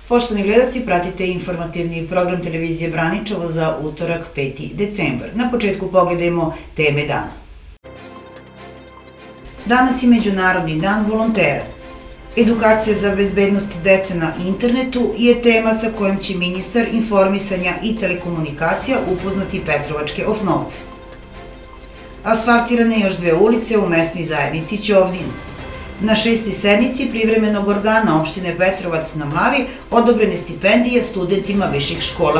Poštovani gledalci, pratite informativni program televizije Braničevo za utorak 5. decembar. Na početku pogledajmo teme dana. Danas je Međunarodni dan volontera. Edukacija za bezbednost dece na internetu je tema sa kojom će ministar informisanja i telekomunikacija upoznati petrovačke osnovce. Asfaltirane još 2 ulice u mesnoj zajednici Ćovdin. Na 6. sednici privremenog organa opštine Petrovac na Mlavi odobrene stipendije studentima viših škola.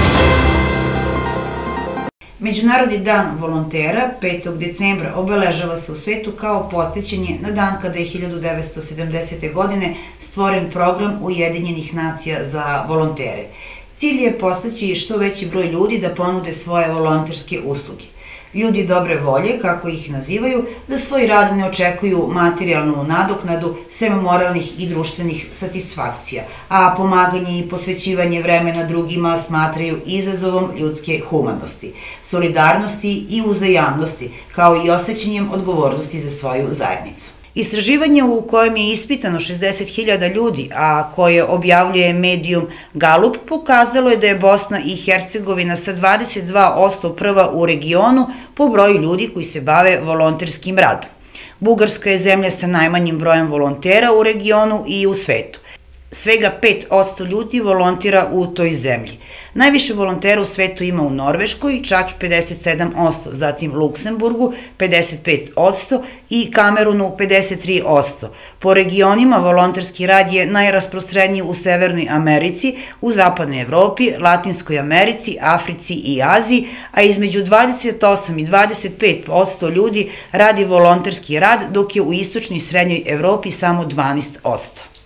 Međunarodni dan volontera 5. decembra obeležava se u svetu kao podsjećanje na dan kada je 1970. godine stvoren program Ujedinjenih nacija za volontere. Cilj je postaći što veći broj ljudi da ponude svoje volonterske usluge. Ljudi dobre volje, kako ih nazivaju, za svoj rad ne očekuju materijalnu nadoknadu, sem moralnih i društvenih satisfakcija, a pomaganje i posvećivanje vremena drugima smatraju izazovom ljudske humanosti, solidarnosti i uzajamnosti, kao i osjećanjem odgovornosti za svoju zajednicu. Istraživanje u kojem je ispitano 60.000 ljudi, a koje objavljuje medijum Galup, pokazalo je da je Bosna i Hercegovina sa 22% prva u regionu po broju ljudi koji se bave volonterskim radom. Bugarska je zemlja sa najmanjim brojem volontera u regionu i u svetu. Svega 5% ljudi volontira u toj zemlji. Najviše volontera u svetu ima u Norveškoj, čak 57%, zatim Luksemburgu 55% i Kamerunu 53%. Po regionima volonterski rad je najrasprostreniji u Severnoj Americi, u Zapadnoj Evropi, Latinskoj Americi, Africi i Aziji, a između 28 i 25% ljudi radi volonterski rad, dok je u Istočnoj i Srednjoj Evropi samo 12%.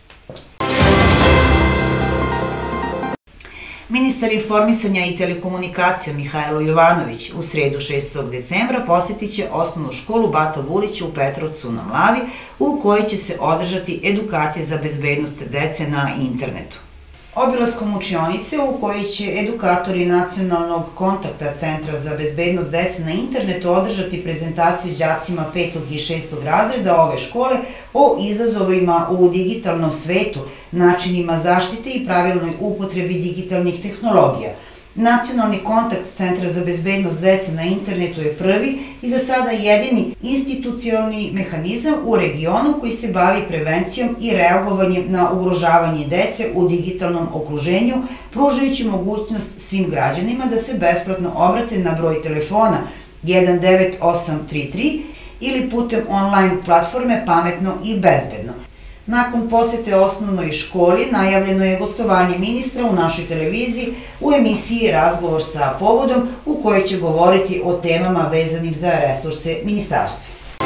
Ministar informisanja i telekomunikacija Mihajlo Jovanović u sredu 6. decembra posjetit će osnovnu školu Bata Vulića u Petrovcu na Mlavi, u kojoj će se održati edukacija za bezbednost dece na internetu. Obilaskom učionice u kojoj će edukatori Nacionalnog kontakta Centra za bezbednost dece na internetu održati prezentaciju đacima 5. i 6. razreda ove škole o izazovima u digitalnom svetu, načinima zaštite i pravilnoj upotrebi digitalnih tehnologija. Nacionalni kontakt Centra za bezbednost dece na internetu je prvi i za sada jedini institucionalni mehanizam u regionu koji se bavi prevencijom i reagovanjem na ugrožavanje dece u digitalnom okruženju, pružajući mogućnost svim građanima da se besplatno obrate na broj telefona 19833 ili putem online platforme Pametno i bezbedno. Nakon posete osnovnoj školi najavljeno je gostovanje ministra u našoj televiziji u emisiji Razgovor sa povodom, u kojoj će govoriti o temama vezanim za resurse ministarstva.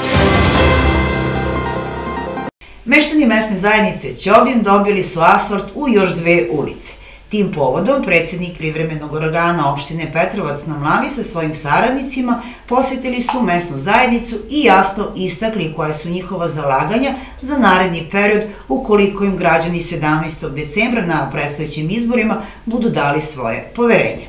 Meštani mesne zajednice Ćovdin dobili su asfalt u još 2 ulice. Tim povodom predsednik privremenog organa opštine Petrovac na Mlavi sa svojim saradnicima posjetili su mesnu zajednicu i jasno istakli koja su njihova zalaganja za naredni period ukoliko im građani 17. decembra na predstojećim izborima budu dali svoje poverenje.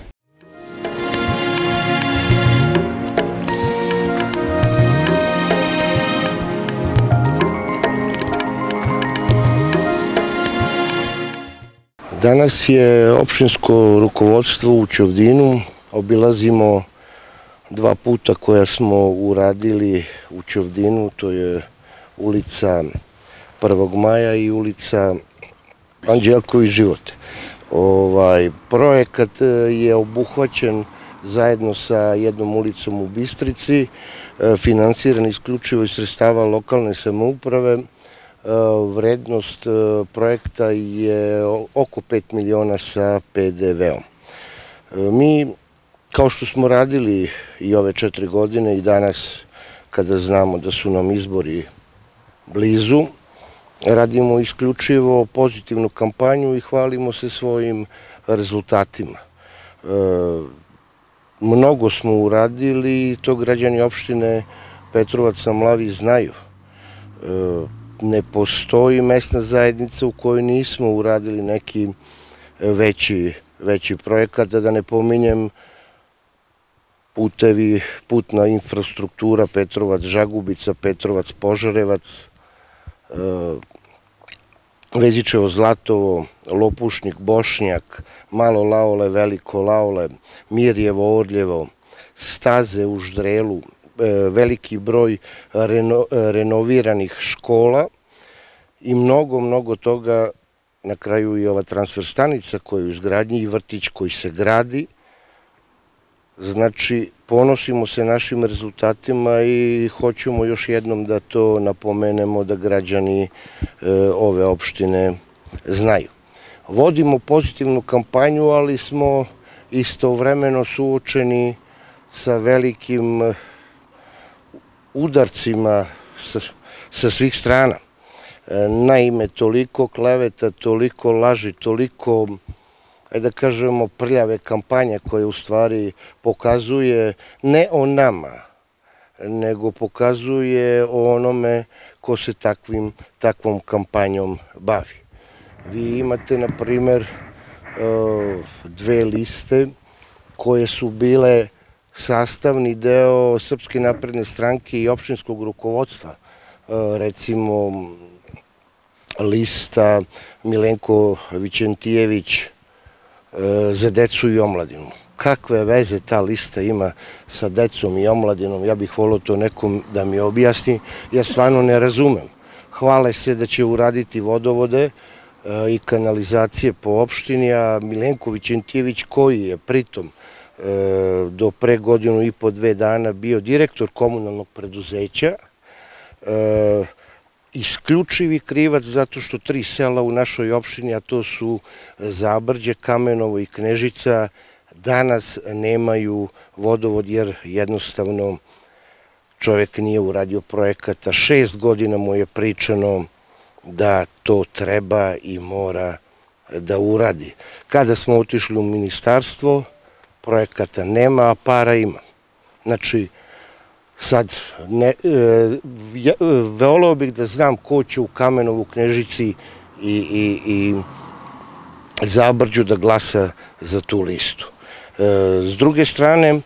Danas je opštinsko rukovodstvo u Ćovdinu, obilazimo 2 puta koja smo uradili u Ćovdinu, to je ulica 1. maja i ulica Anđelković Život. Projekat je obuhvaćen zajedno sa jednom ulicom u Bistrici, finansiran isključivo iz sredstava lokalne samouprave. Vrednost projekta je oko 5 miliona sa PDV-om. Mi, kao što smo radili i ove 4 godine i danas kada znamo da su nam izbori blizu, radimo isključivo pozitivnu kampanju i hvalimo se svojim rezultatima. Mnogo smo uradili i to građani opštine Petrovac na Mlavi znaju. Ne postoji mesna zajednica u kojoj nismo uradili neki veći projekat, da ne pominjem putevi, putna infrastruktura Petrovac-Žagubica, Petrovac-Požarevac, Vezičevo, Zlatovo, Lopušnik, Bošnjak, Malo Laole, Veliko Laole, Mirjevo, Orljevo, staze u Ždrelu, veliki broj renoviranih škola i mnogo toga, na kraju i ova transfer stanica koja je u izgradnji i vrtić koji se gradi. Znači, ponosimo se našim rezultatima i hoćemo još jednom da to napomenemo, da građani ove opštine znaju. Vodimo pozitivnu kampanju, ali smo istovremeno suočeni sa velikim udarcima sa svih strana. Naime, toliko kleveta, toliko laži, toliko, da kažemo, prljave kampanje koje u stvari pokazuje ne o nama, nego pokazuje o onome ko se takvom kampanjom bavi. Vi imate, na primer, dve liste koje su bile sastavni deo Srpske napredne stranke i opštinskog rukovodstva. Recimo, lista Milenko Vićentijević za decu i omladinu. Kakve veze ta lista ima sa decom i omladinom? Ja bih volio to nekom da mi objasni. Ja stvarno ne razumem. Hvale se da će uraditi vodovode i kanalizacije po opštini, a Milenko Vićentijević, koji je pritom do pre godinu i po, 2 dana bio direktor komunalnog preduzeća, isključivi krivac zato što 3 sela u našoj opštini, a to su Zabrđe, Kamenovo i Knežica, danas nemaju vodovod jer jednostavno čovek nije uradio projekata. 6 godina mu je pričano da to treba i mora da uradi. Kada smo otišli u ministarstvo, projekata nema, a para ima. Znači, sad, voleo bih da znam ko će u Kamenovu, Knežici i Zabrđu da glasa za tu listu. S druge strane,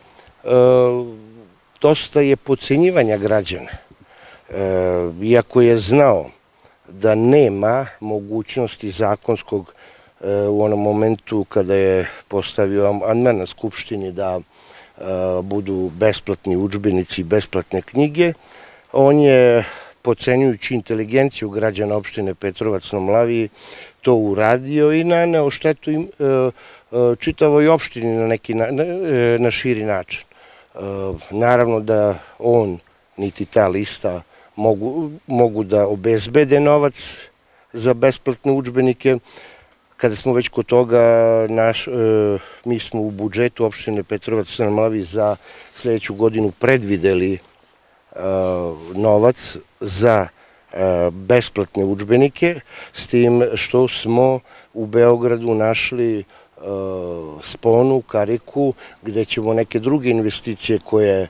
dosta je podcenjivanja građana. Iako je znao da nema mogućnosti zakonskog u onom momentu kada je postavio amandman na Skupštini da budu besplatni udžbenici, besplatne knjige, on je, podcenjujući inteligenciju građana opštine Petrovac na Mlavi, to uradio i naneo štetu čitavoj opštini na širi način. Naravno da on, niti ta lista, mogu da obezbede novac za besplatne udžbenike. Kada smo već kod toga, mi smo u budžetu opštine Petrovac na Mlavi za sledeću godinu predvideli novac za besplatne udžbenike, s tim što smo u Beogradu našli sponu, kariku, gde ćemo neke druge investicije koje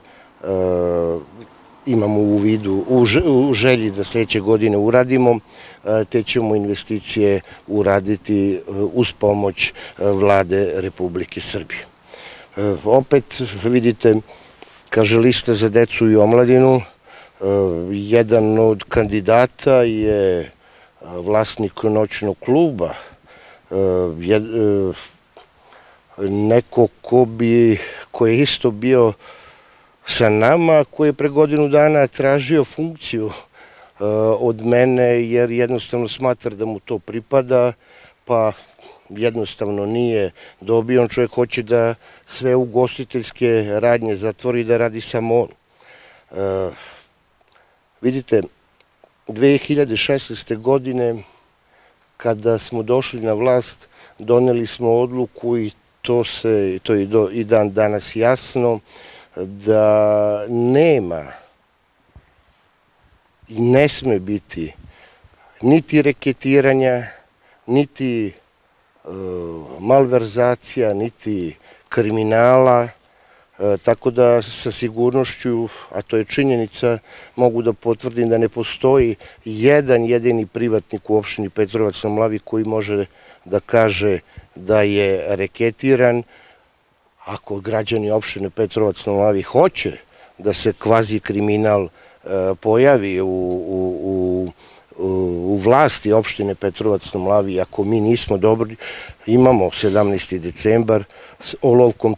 imamo u vidu, u želji da sledeće godine uradimo, te ćemo investicije uraditi uz pomoć Vlade Republike Srbije. Opet vidite, kaže, lista za decu i omladinu, jedan od kandidata je vlasnik noćnog kluba, neko ko je isto bio sa nama, koji je pre godinu dana tražio funkciju od mene jer jednostavno smatra da mu to pripada, pa jednostavno nije dobio. On čovjek hoće da sve ugostiteljske radnje zatvori i da radi samo on. Vidite, 2016. godine kada smo došli na vlast, doneli smo odluku i to je i dan danas jasno, da nema i ne sme biti niti reketiranja, niti malverzacija, niti kriminala, tako da sa sigurnošću, a to je činjenica, mogu da potvrdim da ne postoji jedan jedini privatnik u opštini Petrovac na Mlavi koji može da kaže da je reketiran. Ako građani opštine Petrovac na Mlavi hoće da se kvazi kriminal pojavi u vlasti opštine Petrovac na Mlavi, ako mi nismo dobri, imamo 17. decembar, olovkom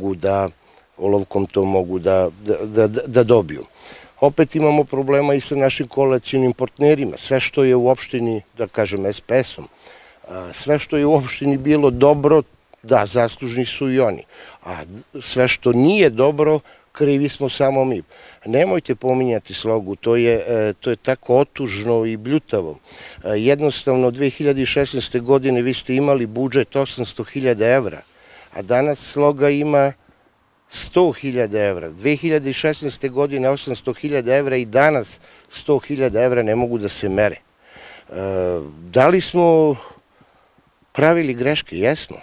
to mogu da dobiju. Opet imamo problema i sa našim koalicionim partnerima. Sve što je u opštini, da kažem SPS-om, sve što je u opštini bilo dobro, da, zaslužni su i oni. A sve što nije dobro, krivi smo samo mi. Nemojte pominjati slogu, to je tako otužno i bljutavo. Jednostavno, 2016. godine vi ste imali budžet 800.000 evra, a danas sloga ima 100.000 evra. 2016. godine 800.000 evra i danas 100.000 evra ne mogu da se mere. Da li smo pravili greške? Jesmo.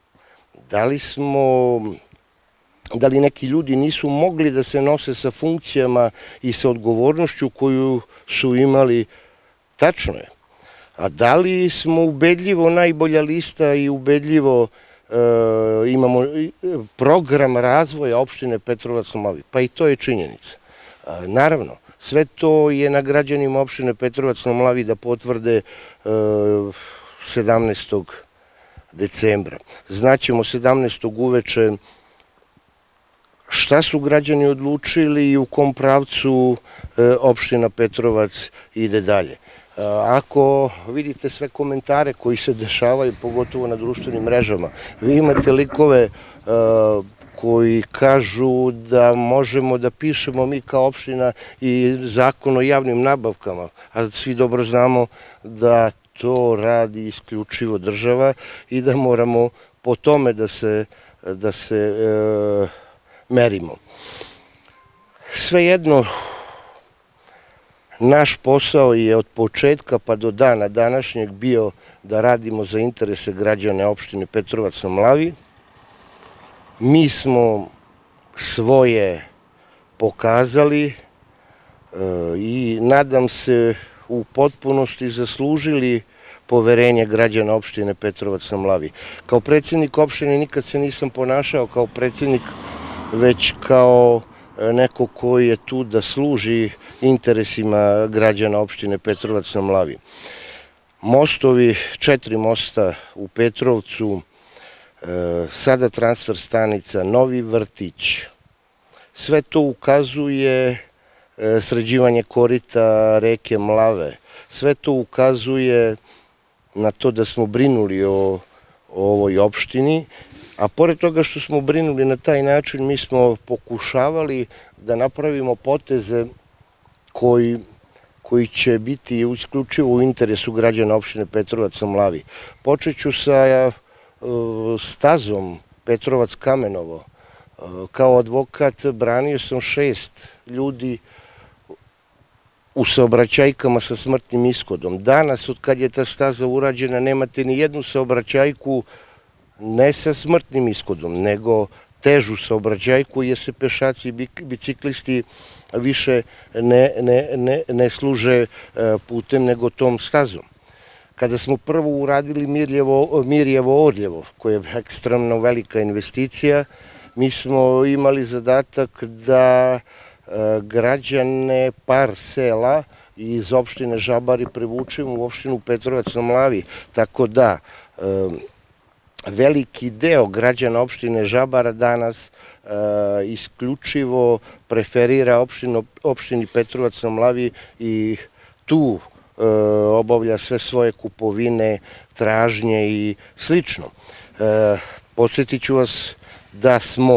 Da li neki ljudi nisu mogli da se nose sa funkcijama i sa odgovornošću koju su imali? Tačno je. A da li smo ubedljivo najbolja lista i ubedljivo imamo program razvoja opštine Petrovac na Mlavi? Pa i to je činjenica. Naravno, sve to je na građanima opštine Petrovac na Mlavi da potvrde 17. decembra. Znaćemo 17. uveče šta su građani odlučili i u kom pravcu opština Petrovac ide dalje. Ako vidite sve komentare koji se dešavaju, pogotovo na društvenim mrežama, vi imate likove koji kažu da možemo da pišemo mi kao opština i zakon o javnim nabavkama, a svi dobro znamo da to radi isključivo država i da moramo po tome da se merimo. Svejedno, naš posao je od početka pa do dana današnjeg bio da radimo za interese građana opštine Petrovac na Mlavi. Mi smo svoje pokazali i nadam se u potpunosti zaslužili poverenje građana opštine Petrovac na Mlavi. Kao predsjednik opštine nikad se nisam ponašao kao predsjednik, već kao neko koji je tu da služi interesima građana opštine Petrovac na Mlavi. Mostovi, 4 mosta u Petrovcu, sada transfer stanica, novi vrtić, sve to ukazuje sređivanje korita reke Mlave, sve to ukazuje na to da smo brinuli o ovoj opštini, a pored toga što smo brinuli na taj način, mi smo pokušavali da napravimo poteze koji će biti isključivo u interesu građana opštine Petrovac na Mlavi. Počet ću sa stazom Petrovac-Kamenovo. Kao advokat branio sam 6 ljudi u saobraćajkama sa smrtnim ishodom. Danas, od kad je ta staza urađena, nemate ni jednu saobraćajku ne sa smrtnim ishodom, nego težu saobraćajku, jer se pešaci i biciklisti više ne služe putem nego tom stazom. Kada smo prvo uradili Mirjevo-Orljevo, koja je ekstremno velika investicija, mi smo imali zadatak da građane par sela iz opštine Žabari privučemo u opštinu Petrovac na Mlavi, tako da veliki deo građana opštine Žabara danas isključivo preferira opštini Petrovac na Mlavi i tu obavlja sve svoje kupovine, tražnje i slično. Podsjetit ću vas da smo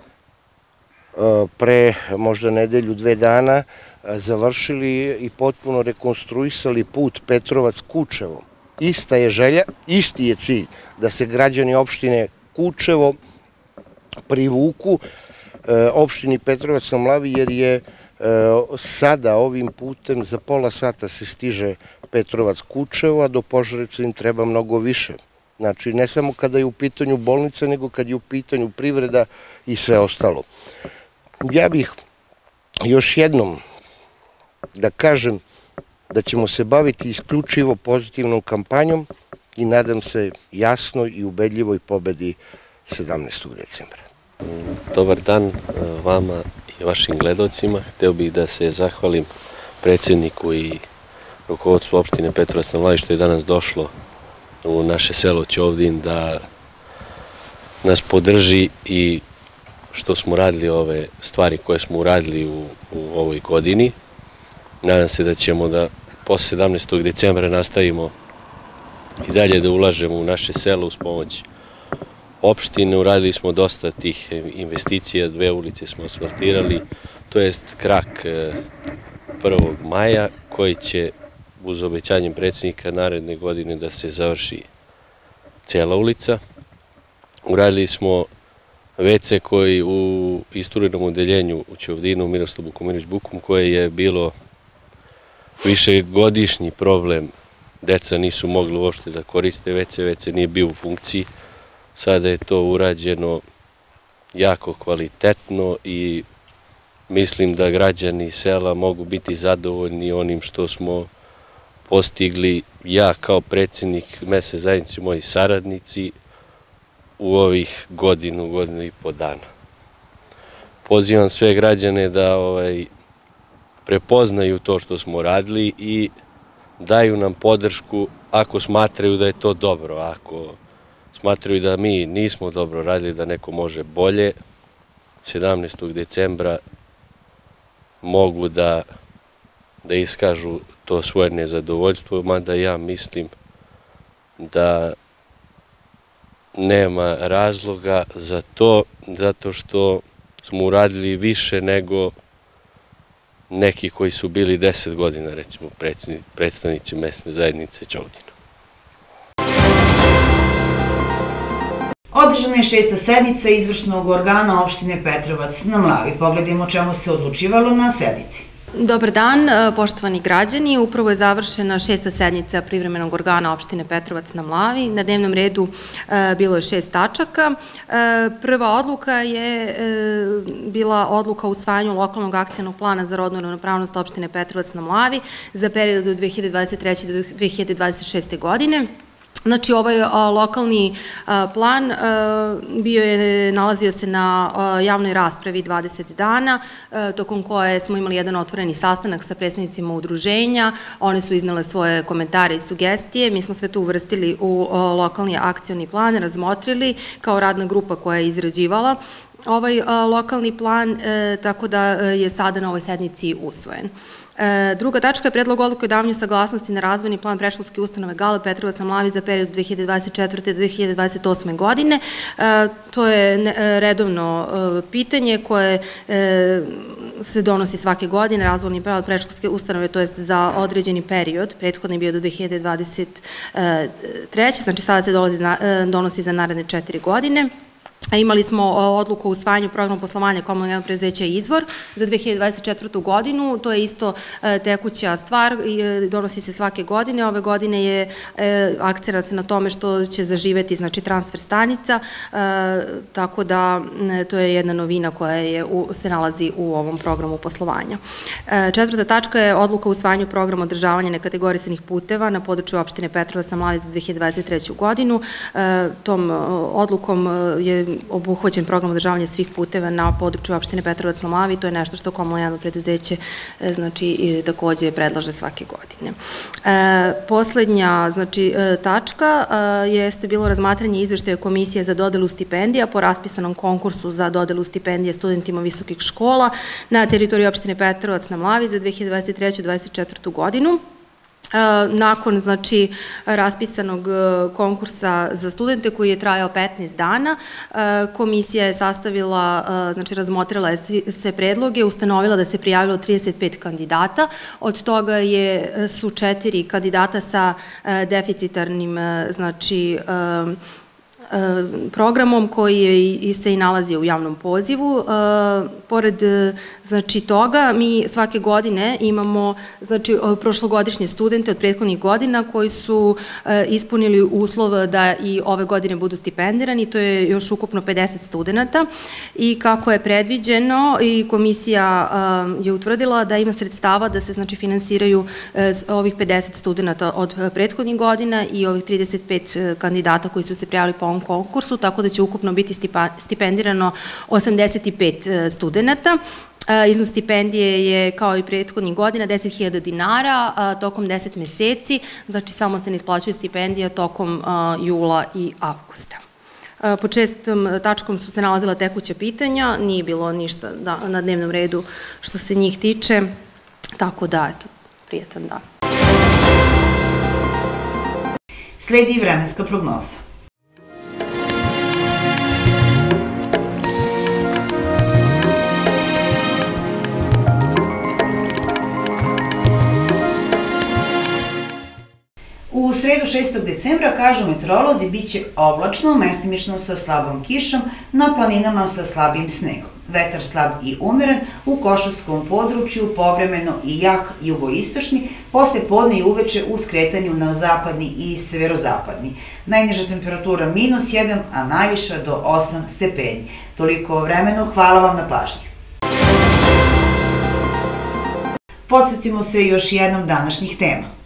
pre možda nedelju, 2 dana završili i potpuno rekonstruisali put Petrovac-Kučevo. Ista je želja, isti je cilj da se građani opštine Kučevo privuku opštini Petrovac na Mlavi, jer je sada ovim putem za pola sata se stiže Petrovac-Kučevo, a do Požarevca im treba mnogo više. Znači, ne samo kada je u pitanju bolnica, nego kad je u pitanju privreda i sve ostalo. Ja bih još jednom da kažem da ćemo se baviti isključivo pozitivnom kampanjom i nadam se jasnoj i ubedljivoj pobedi 17. decembra. Dobar dan vama i vašim gledocima. Hteo bih da se zahvalim predsjedniku i rukovodstvo opštine Petrovac na Mlavi što je danas došlo u naše selo Ćovdin da nas podrži i što smo radili ove stvari koje smo uradili u ovoj godini. Nadam se da ćemo da posle 17. decembra nastavimo i dalje da ulažemo u naše selo uz pomoć opštine. Uradili smo dosta tih investicija, 2 ulice smo asfaltirali, to jest krak 1. maja koji će uz obećanjem predsjednika naredne godine da se završi cijela ulica. Uradili smo WC koji u isturenom odeljenju u Ćovdinu, Miroslav Bukominović Bukum, koje je bilo višegodišnji problem. Deca nisu mogli uopšte da koriste WC, WC nije bio u funkciji. Sada je to urađeno jako kvalitetno i mislim da građani sela mogu biti zadovoljni onim što smo postigli ja kao predsjednik mesne zajednice, moji saradnici u ovih godinu i po dana. Pozivam sve građane da prepoznaju to što smo radili i daju nam podršku ako smatraju da je to dobro, ako smatraju da mi nismo dobro radili, da neko može bolje. 17. decembra mogu da iskažu to svoje nezadovoljstvo, mada ja mislim da nema razloga za to, zato što smo uradili više nego neki koji su bili 10 godina, recimo predstavnici mesne zajednice Ćovdina. Održana je 6. sednica izvršnog organa opštine Petrovac na Mlavi. Pogledajmo o čemu se odlučivalo na sednici. Dobar dan, poštovani građani. Upravo je završena 6. sednica privremenog organa opštine Petrovac na Mlavi. Na dnevnom redu bilo je 6 tačaka. Prva odluka je bila odluka o usvajanju lokalnog akcionog plana za rodnu ravnopravnost opštine Petrovac na Mlavi za period od 2023. do 2026. godine. Znači, ovaj lokalni plan nalazio se na javnoj raspravi 20 dana, tokom koje smo imali jedan otvoreni sastanak sa predstavnicima udruženja, one su iznele svoje komentare i sugestije, mi smo sve to uvrstili u lokalni akcioni plan, razmotrili kao radna grupa koja je izrađivala ovaj lokalni plan, tako da je sada na ovoj sednici usvojen. Druga tačka je predlog odluke o davanju saglasnosti na razvojni plan predškolske ustanove Gale Petrovac na Mlavi za period 2024. do 2028. godine. To je redovno pitanje koje se donosi svake godine, razvojni plan predškolske ustanove, to je za određeni period, prethodni je bio do 2023. Znači sada se donosi za naredne 4 godine. Imali smo odluku o usvajanju programa poslovanja komunalnog javnog preduzeća Izvor za 2024. godinu. To je isto tekuća stvar, donosi se svake godine. Ove godine je akcenat na tome što će zaživeti, znači, transfer stanica, tako da to je jedna novina koja se nalazi u ovom programu poslovanja. Četvrta tačka je odluka o usvajanju programa održavanja nekategorisanih puteva na području opštine Petrovac na Mlavi za 2023. godinu. Tom odlukom je obuhvaćen program održavanja svih puteva na području opštine Petrovac na Mlavi. To je nešto što komunalno javno preduzeće, znači, takođe predlaže svake godine. Poslednja, znači, tačka jeste bilo razmatranje izveštaja Komisije za dodelu stipendija po raspisanom konkursu za dodelu stipendije studentima visokih škola na teritoriji opštine Petrovac na Mlavi za 2023-2024. godinu. Nakon, znači, raspisanog konkursa za studente koji je trajao 15 dana, komisija je sastavila, znači razmotrila je sve predloge, ustanovila da se prijavilo 35 kandidata, od toga su 4 kandidata sa deficitarnim, znači, programom koji se i nalazi u javnom pozivu. Pored, znači, toga, mi svake godine imamo, znači, prošlogodišnje studente od prethodnih godina koji su ispunili uslov da i ove godine budu stipendirani, to je još ukupno 50 studenta i kako je predviđeno i komisija je utvrdila da ima sredstava da se, znači, finansiraju ovih 50 studenta od prethodnih godina i ovih 35 kandidata koji su se prijavili po ovom ovom konkursu, tako da će ukupno biti stipendirano 85 studenta. Iznos stipendije je, kao i prethodnih godina, 10.000 dinara tokom 10 meseci, znači samo se ne isplaćuje stipendija tokom jula i avgusta. Pod 6. tačkom su se nalazila tekuća pitanja, nije bilo ništa na dnevnom redu što se njih tiče, tako da, eto, prijetan dan. Sledi i vremenska prognoza. U sredu 6. decembra, kažu meteorolozi, bit će oblačno, mestimično sa slabom kišom, na planinama sa slabim snegom. Vetar slab i umeren, u Košavskom području povremeno i jak jugoistočni, posle podne i uveče u skretanju na zapadni i severozapadni. Najniža temperatura -1, a najviša do 8 stepeni. Toliko o vremenu, hvala vam na pažnji. Podsetimo se još jednom današnjih tema.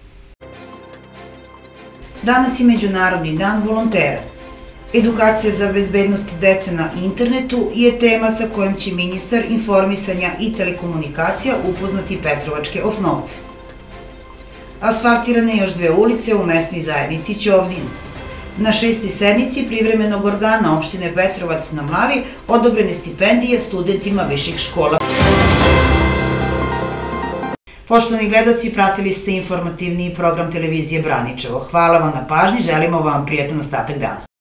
Danas je Međunarodni dan volontera. Edukacija za bezbednost dece na internetu je tema sa kojom će ministar informisanja i telekomunikacija upoznati petrovačke osnovce. Asfaltirane još 2 ulice u mesnoj zajednici Ćovdin. Na 6. sednici privremenog organa opštine Petrovac na Mlavi odobrene stipendije studentima viših škola. Poštovani gledaoci, pratili ste informativni program televizije Braničevo. Hvala vam na pažnji, želimo vam prijatan ostatak dana.